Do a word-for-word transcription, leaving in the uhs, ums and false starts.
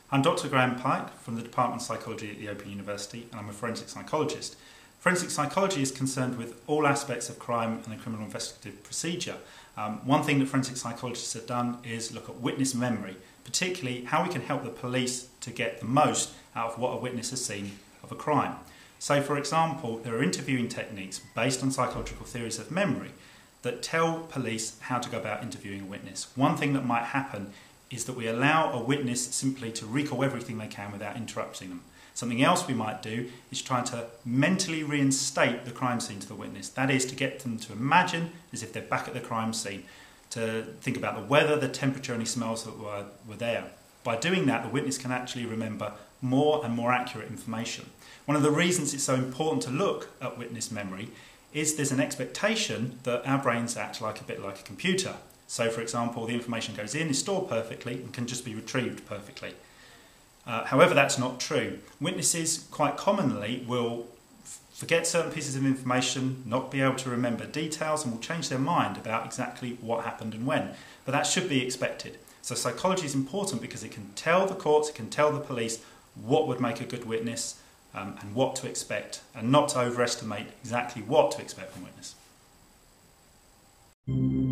I'm Doctor Graham Pike from the Department of Psychology at the Open University, and I'm a forensic psychologist. Forensic psychology is concerned with all aspects of crime and the criminal investigative procedure. Um, one thing that forensic psychologists have done is look at witness memory, particularly how we can help the police to get the most out of what a witness has seen of a crime. So, for example, there are interviewing techniques based on psychological theories of memory that tell police how to go about interviewing a witness. One thing that might happen is that we allow a witness simply to recall everything they can without interrupting them. Something else we might do is try to mentally reinstate the crime scene to the witness. That is, to get them to imagine as if they're back at the crime scene, to think about the weather, the temperature, any smells that were, were there. By doing that, the witness can actually remember more and more accurate information. One of the reasons it's so important to look at witness memory is there's an expectation that our brains act like a bit like a computer. So, for example, the information goes in, is stored perfectly, and can just be retrieved perfectly. Uh, however, that's not true. Witnesses quite commonly will forget certain pieces of information, not be able to remember details, and will change their mind about exactly what happened and when. But that should be expected. So psychology is important because it can tell the courts, it can tell the police what would make a good witness um, and what to expect, and not to overestimate exactly what to expect from a witness.